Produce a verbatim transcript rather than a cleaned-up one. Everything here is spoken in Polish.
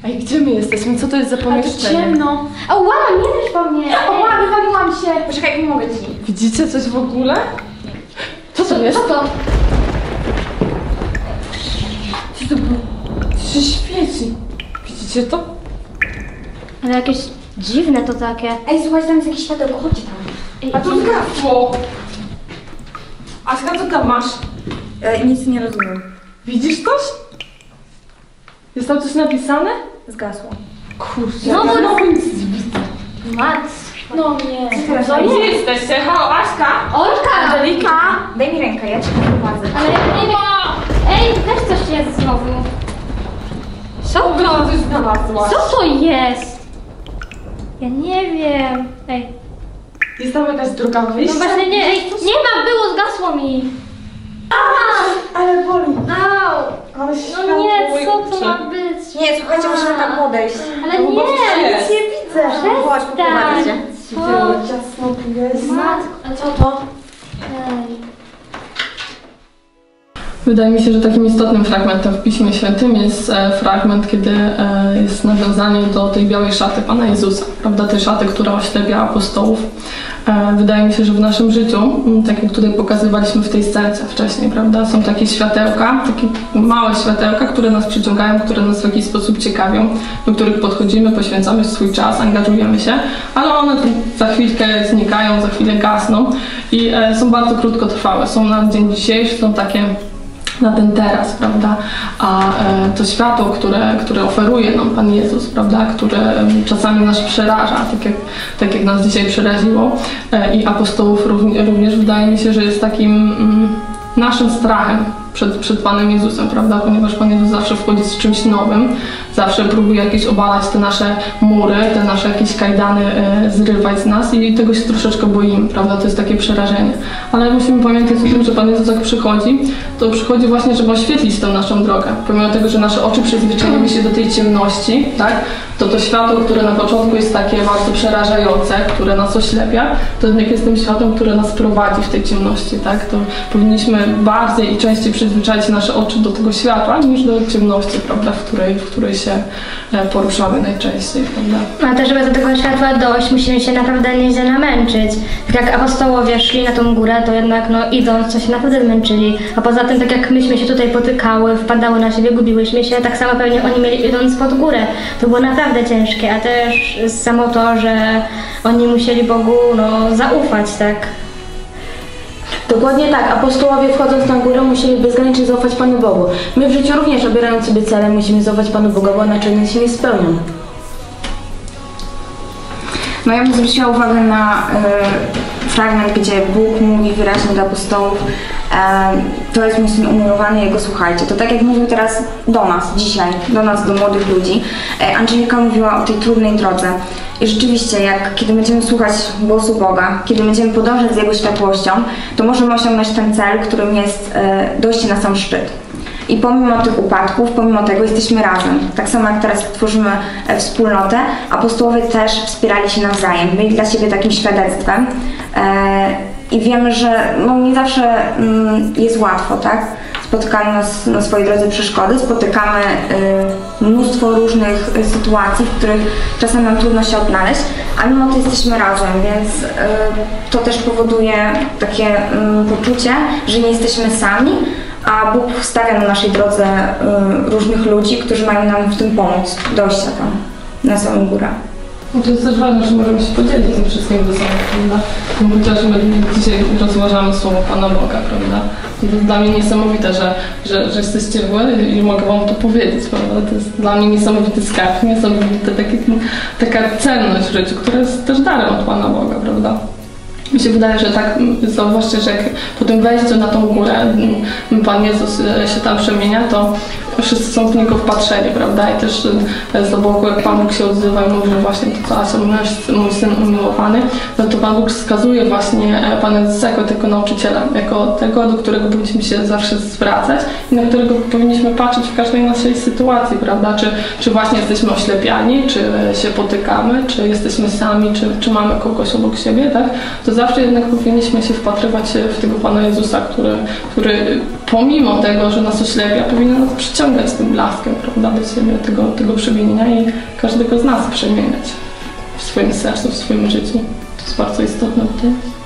Ej, gdzie my jesteśmy? Co to jest za pomieszczenie? Ale to ciemno. O, łam, nie wiesz po mnie. O, łam, wywaliłam się. Poczekaj, pomogę ci. Widzicie coś w ogóle? Co to jest? Co to? Co to było? Co się świeci? Widzicie to? Ale jakieś dziwne to takie. Ej, słuchajcie, tam jest jakieś światełko, chodźcie tam. Ej, A to zgasło! Aśka, co tam masz? E, nic nie rozumiem. Widzisz coś? Jest tam coś napisane? Zgasło. Kurczę, Znowu- ja znowu nic nie widzę. Mat. No nie. Co Gdzie jest? jesteście? Halo, Aśka? Olka! Angelika! Daj mi rękę, ja cię poprowadzę. Ale ja nie wiem. Ej, też coś jest znowu. Co Ty to? coś znalazłaś. Co to jest? Ja nie wiem. Ej, Jest tam jakaś druga no wyjścia? właśnie nie, ej, nie ma, było, zgasło mi. Ale boli. Au! Ale No nie, co to ma być? Nie, słuchajcie, musimy tam podejść. Ale No bo nie! jest. Nie widzę. Chodź, poprowadzę cię. Co? Ciasno tu jest. Matko, a co to? Ej. Wydaje mi się, że takim istotnym fragmentem w Piśmie Świętym jest e, fragment, kiedy e, jest nawiązanie do tej białej szaty Pana Jezusa, prawda, tej szaty, która oślepia apostołów. E, wydaje mi się, że w naszym życiu, m, tak jak tutaj pokazywaliśmy w tej scence wcześniej, prawda, są takie światełka, takie małe światełka, które nas przyciągają, które nas w jakiś sposób ciekawią, do których podchodzimy, poświęcamy swój czas, angażujemy się, ale one tu za chwilkę znikają, za chwilę gasną i e, są bardzo krótkotrwałe. Są na dzień dzisiejszy, są takie na ten teraz, prawda, a e, to światło, które, które oferuje nam Pan Jezus, prawda, które e, czasami nas przeraża, tak jak, tak jak nas dzisiaj przeraziło e, i apostołów również, również wydaje mi się, że jest takim mm, naszym strachem przed, przed Panem Jezusem, prawda, ponieważ Pan Jezus zawsze wchodzi z czymś nowym, zawsze próbuje jakieś obalać te nasze mury, te nasze jakieś kajdany e, zrywać z nas i tego się troszeczkę boimy, prawda, to jest takie przerażenie. Ale musimy pamiętać o tym, że Pan Jezus jak przychodzi, to przychodzi właśnie, żeby oświetlić tę naszą drogę. Pomimo tego, że nasze oczy przyzwyczaiły się do tej ciemności, tak, to to światło, które na początku jest takie bardzo przerażające, które nas oślepia, to jednak jest tym światłem, które nas prowadzi w tej ciemności, tak, to powinniśmy bardziej i częściej przyzwyczaić nasze oczy do tego światła, niż do ciemności, prawda, w której, w której się poruszamy najczęściej, prawda. No też, żeby do tego światła dojść, musimy się naprawdę nieźle namęczyć. Tak jak apostołowie szli na tą górę, to jednak no idąc, to się naprawdę męczyli. A poza tym, tak jak myśmy się tutaj potykały, wpadały na siebie, gubiłyśmy się, tak samo pewnie oni mieli idąc pod górę. To było naprawdę ciężkie, a też samo to, że oni musieli Bogu no zaufać, tak. Dokładnie tak, apostołowie wchodząc na górę musieli bezgranicznie zaufać Panu Bogu. My w życiu również, obierając sobie cele, musimy zaufać Panu Bogu, bo inaczej się nie spełnią. No ja bym zwróciła uwagę na y, fragment, gdzie Bóg mówi wyraźnie do apostołów, y, to jest mój syn umiłowany, jego słuchajcie. To tak jak mówił teraz do nas dzisiaj, do nas, do młodych ludzi. Y, Angelika mówiła o tej trudnej drodze. I rzeczywiście, jak kiedy będziemy słuchać głosu Boga, kiedy będziemy podążać z Jego światłością, to możemy osiągnąć ten cel, którym jest y, dojście na sam szczyt. I pomimo tych upadków, pomimo tego jesteśmy razem. Tak samo jak teraz tworzymy e, wspólnotę, apostołowie też wspierali się nawzajem, byli dla siebie takim świadectwem. E, I wiemy, że no, nie zawsze mm, jest łatwo, tak? Spotykamy nas na swojej drodze przeszkody, spotykamy y, mnóstwo różnych y, sytuacji, w których czasem nam trudno się odnaleźć, a mimo to jesteśmy razem, więc y, to też powoduje takie y, poczucie, że nie jesteśmy sami, a Bóg stawia na naszej drodze y, różnych ludzi, którzy mają nam w tym pomóc, dojścia tam, na samą górę. No to jest też ważne, że możemy się podzielić tym wszystkim ze sobą, prawda? No chociaż my dzisiaj rozważamy słowo Pana Boga, prawda? To jest dla mnie niesamowite, że, że, że jesteście wy i mogę wam to powiedzieć, prawda? To jest dla mnie niesamowity skarb, niesamowita taki, taka cenność w życiu, która jest też darem od Pana Boga, prawda? Mi się wydaje, że tak, zauważcie, że jak po tym wejściu na tą górę Pan Jezus się tam przemienia, to wszyscy są w Niego wpatrzeni, prawda? I też z boku, jak Pan Bóg się odzywa i mówi, że właśnie to, co Asia, mój syn umiłowany, no to Pan Bóg wskazuje właśnie Pana Jezusa jako tego nauczyciela, jako tego, do którego powinniśmy się zawsze zwracać i na którego powinniśmy patrzeć w każdej naszej sytuacji, prawda? Czy, czy właśnie jesteśmy oślepiani, czy się potykamy, czy jesteśmy sami, czy, czy mamy kogoś obok siebie, tak? To zawsze jednak powinniśmy się wpatrywać w tego Pana Jezusa, który, który pomimo tego, że nas oślepia, powinien nas przyciągać tym blaskiem, prawda, do siebie, tego, tego przemienienia i każdego z nas przemieniać w swoim sercu, w swoim życiu. To jest bardzo istotne tutaj.